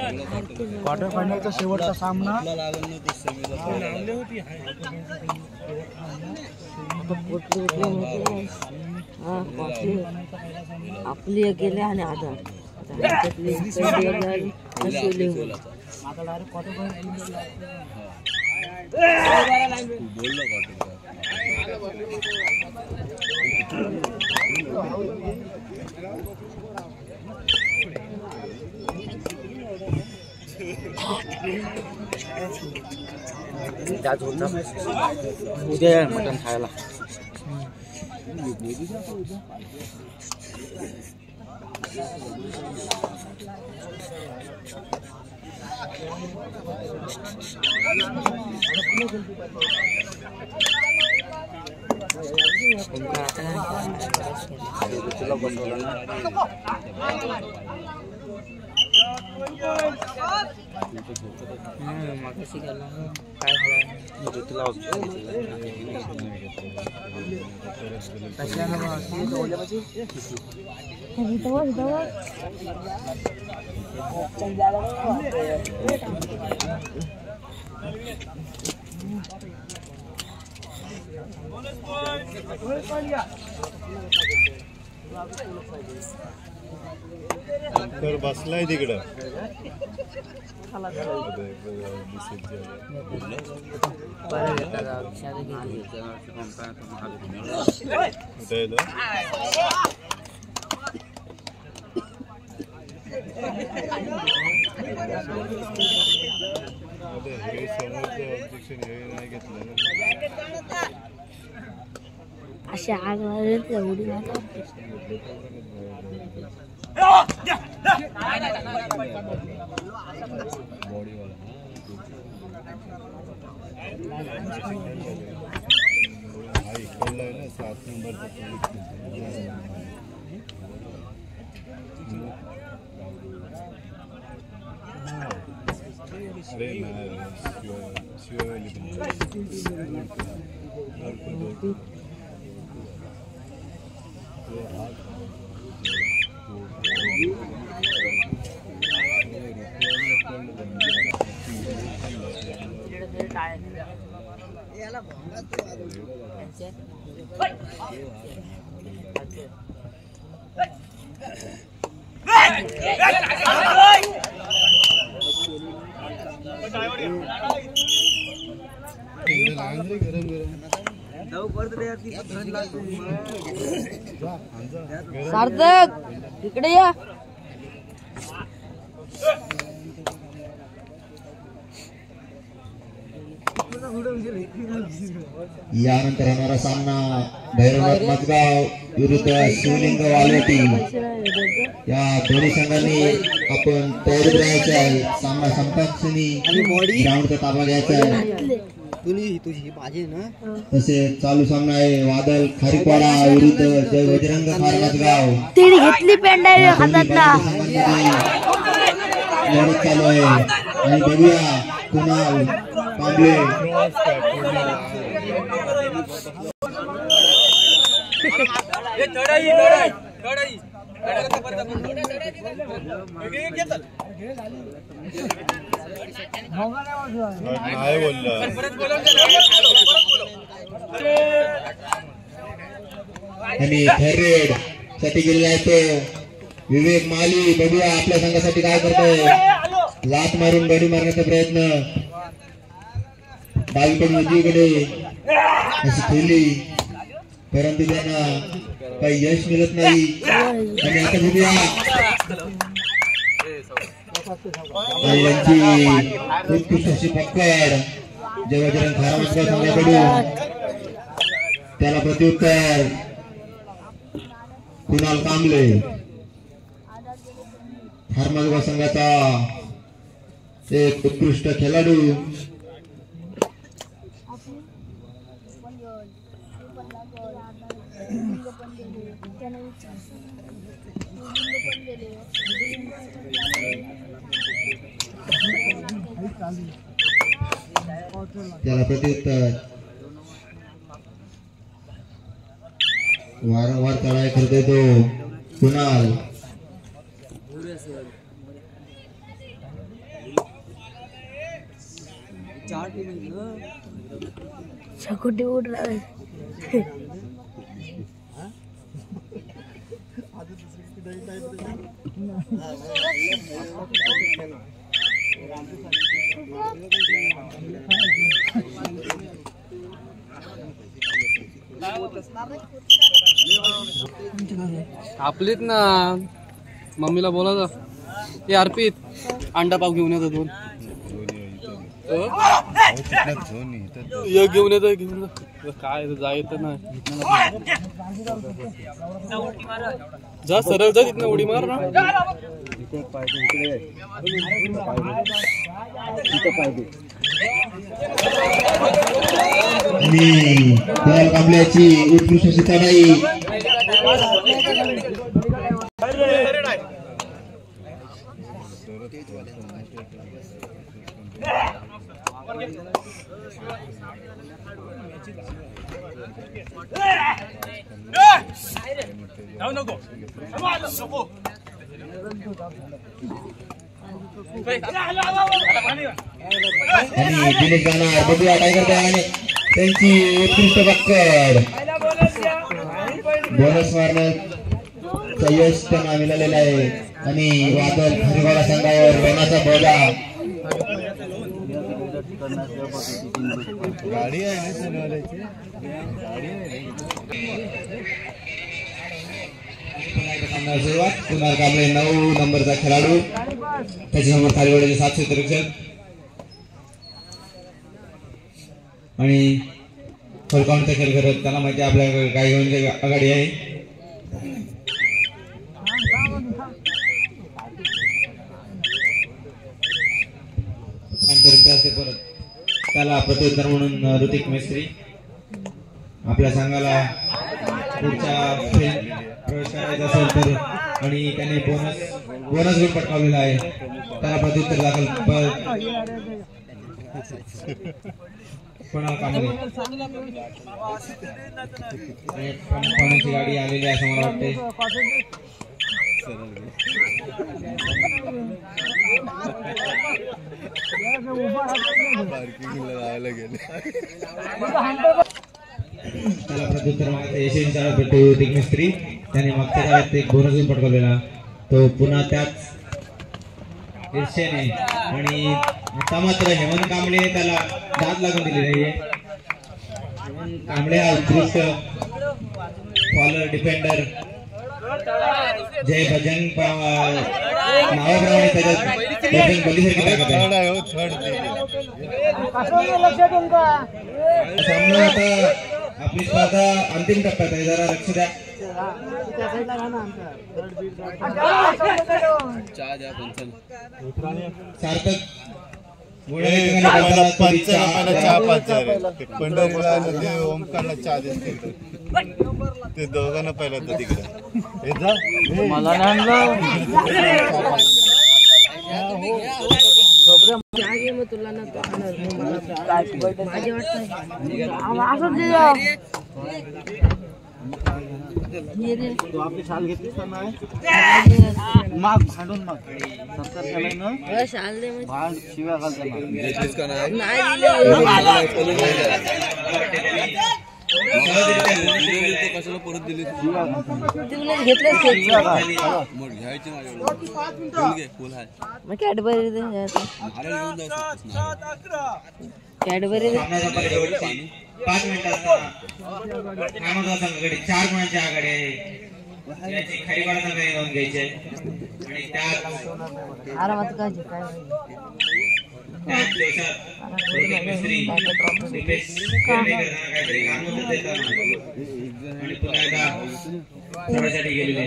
Quarter फायनलचा शेवटचा सामना आपली गेले आणि आता उद्या मटण खायला तुला बसवलं ना मागाशी गेला काय झालं तुला तर बसलाय तिकडं अशा आग एवढी इकडला ना 7 नंबर अरे सार्थक इकडे या यानंतर होणारा सामना भैरवनाथ मजगाव विरुद्ध शिवलिंग वालवटी या दोन्ही संघांनी आपण तयारी करायची आहे. सामना संपक्षणी ग्राउंडचा ताबा घ्यायचा आहे. तसेच चालू सामना आहे वादल खारीपाडा विरुद्ध जय बजरंग खार मजगाव. तिने घेतली पेंड हातात लढत चालू आहे आणि बघूया कुणाल कांबळे नाही बोललं आणि थर्ड साठी गेलेला आहे तो विवेक माली. बघूया आपल्या संघासाठी काय करतोय. लात मारून गडी मारण्याचा प्रयत्न डावीकडून उजवीकडे अशी खेळली परंतु त्यांना काही यश मिळत नाही. आणि आता बघूया यांची उत्कृष्ट अशी पकड जय बजरंग खार मजगाव संघाकडून. त्याला प्रत्युत्तर कुणाल कांबळे खार मजगाव संघाचा एक उत्कृष्ट खेळाडू. त्याला प्रत्युत्तर वारंवार चढाई करतोय तो कुणाल. चकुटी उठ रहा आपलीत ना मम्मीला बोला हे अर्पित अंडा पाव घेऊन येतो दोन घेऊन येतो काय जायचं ना जा सरळ जा तिथनं उडी मार ना आणि कुणाल कांबळेची उत्कृष्ट अशी चढाई आणि दिनेश गाणा बघूया काय करताय आणि त्यांची उत्कृष्ट पकड बोनस मारण्याचं यश त्यांना मिळालेलं आहे आणि वादळ खरेगावला संघावर रोनाचा बोजा गाडी आहे ना शनिवाराची गाडी आहे सुरुवात कुणाल कांबळे 9 नंबरचा खेळाडू त्याच्यासमोर खालीवडीचे 7 क्षेत्ररक्षक आणि फलकाउंटचा खेळ करत त्याला माहिती आपल्याकडे काय घेऊन आघाडी आहे आणि परत त्याला प्रत्युत्तर म्हणून ऋतिक मिस्त्री आपल्या संघाला पुढच्या प्रवेश करायचा असेल तर आणि त्यांनी बोनस गुण पटकावलेला आहे त्याला प्रत्युत्तर दाखल कुणाल कांबळे पाण्याची गाडी आलेली आहे असं मला वाटते त्याला प्रत्युत्तर मागच्या यशस्वीचा ऋतिक मिस्त्री त्याने मागच्या काळात एक बोनस गुण पटकावलेला तो पुन्हा त्याच ईर्षेने आणि आता मात्र हेमंत कांबळे त्याला दाद लागून दिलेली आहे हेमंत कांबळे हा उत्कृष्ट फॉलोअर डिफेंडर जय बजरंग नावाप्रमाणे त्याच्यात बजरंग बलीसारखी ताकद आहे सामना आता आपली स्पर्धा अंतिम टप्प्यात आहे जरा लक्ष द्या सार्थक पंढरीला ओमकारला चहा देते ते दोघांना पहिला होतं तिकडे मला तुला ना तू आपली शाल घेतलीस का नाही माग सांडून माग सरकार केलाय ना शाल दे भाग शिव्या घालताना कॅडबरी कॅडबरी 5 मिनिटाचा 4 गुणांची आघाडी आहे याची खरीवाडा संघाने नोंद घ्यायची आणि त्यात आरामात काय काय मिस्त्री काहीतरी काम होतं आणि पुन्हा एकदा थोड्यासाठी गेलेले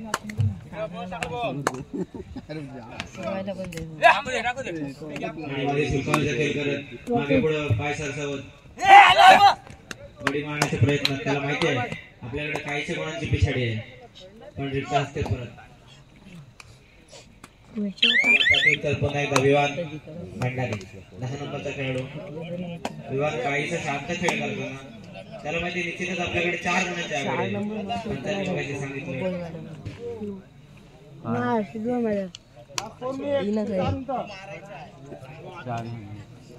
मागे पुढं पाय सरसावत गडी मारण्याचा प्रयत्न त्याला माहिती आहे आपल्याकडे काहीशे गुणांची पिछाडी आहे पण रिक्षा असते परत पुन्हा एकदा विवान भंडारी 10 नंबरचा खेळाडू विवान काहीसा शांत खेळ करताना त्याला माहिती निश्चितच आपल्याकडे 4 गुणांची आघाडी आहे सांगितलं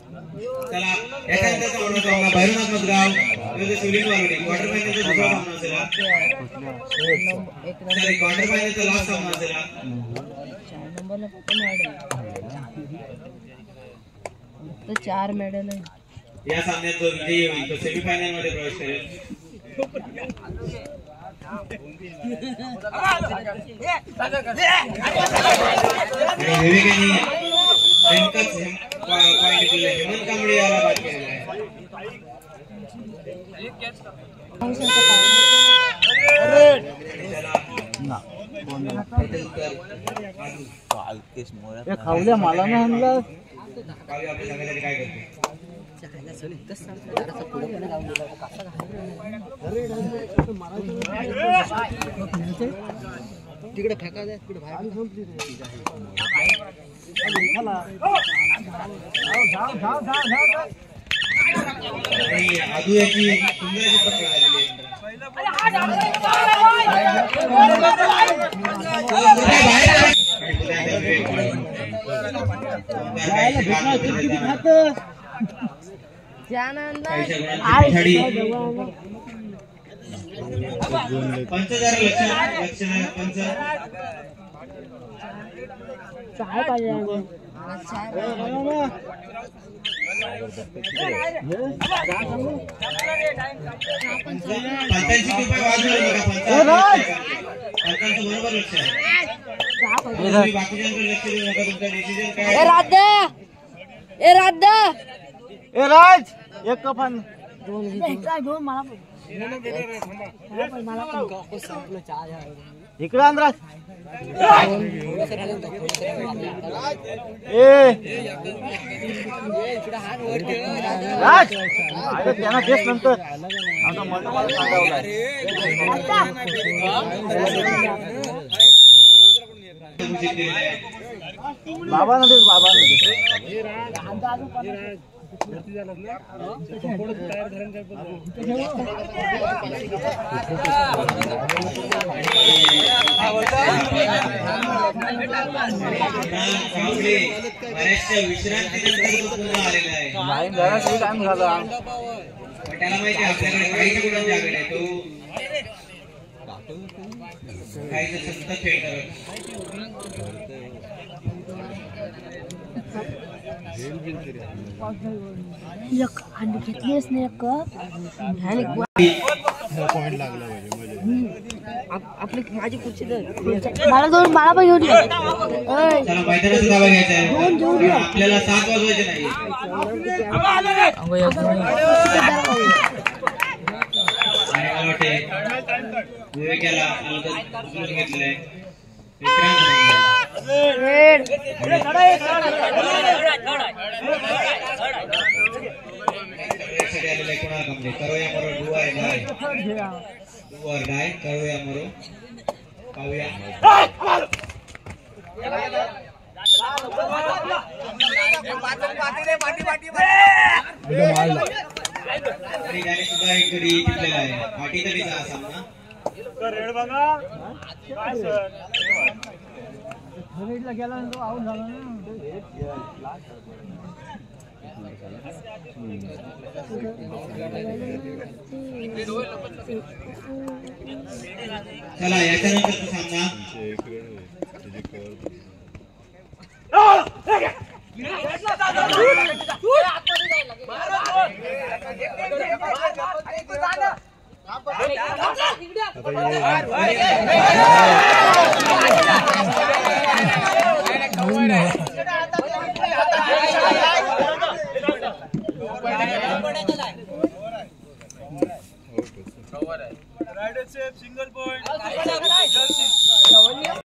चला याच्यानंतरचा मोठा सामना भैरवनाथ मजगाव विरुद्ध शिवलिंग वालोटी क्वार्टर फायनलचा दुसरा सामना असेल सॉरी क्वार्टर फायनलचा लास्ट सामना असेल 4 मेडल आहे. या सामन्यात जो विजयी होईल तो सेमीफायनल मध्ये प्रवेश करेल. आणि विवेकाने नेमकाच पॉइंट दिले हेमंत कांबळे याला बाद केलेला आहे. खावल्या मला नाही आणलं. आपल्या संघासाठी काय करतो तिकडे फेका द्या तिकडे बाहेर आदू याची सुंदर पकड आलेली पंचदार लक्षण पंच पंचांची कृपया वाजवू नका. पंचांचं बरोबर लक्ष आहे. बाकीच्यांकडे लक्ष देऊ नका. तुमचा डिसिजन काय ए राज एक कप आण. इकडे आण राज. राज त्यांना तेच नंतर आता मला सांगावं बाबा नदी बाबा नदी बऱ्याचशा विश्रांतीनंतर पुन्हा आलेला आहे. नाही घरात काम झालं. त्याला माहिती आहे आपल्याकडे काहीच गुणांची आघाडी आहे. तो काहीच सतत खेळ करत घेतलीच नाही पॉइंट लागला पाहिजे आपली माझी खुर्ची मला दोन मला पण घेऊन चला मैदानाचा ताबा घ्यायचा आहे. आपल्याला 7 वाजवायचे नाही. आणि मला वाटते विवेकाला उचलून घेतलेलं आहे. विक्रांत आलेला कोणाला कमले करूया मरो डुआर डाय करूया मरो पाहूया. आणि त्याने सुद्धा एक गडी टिपलेला आहे. पाठी तडीचा हा सामना. चला याच्यानंतरचा सामना सिंगल पॉइंट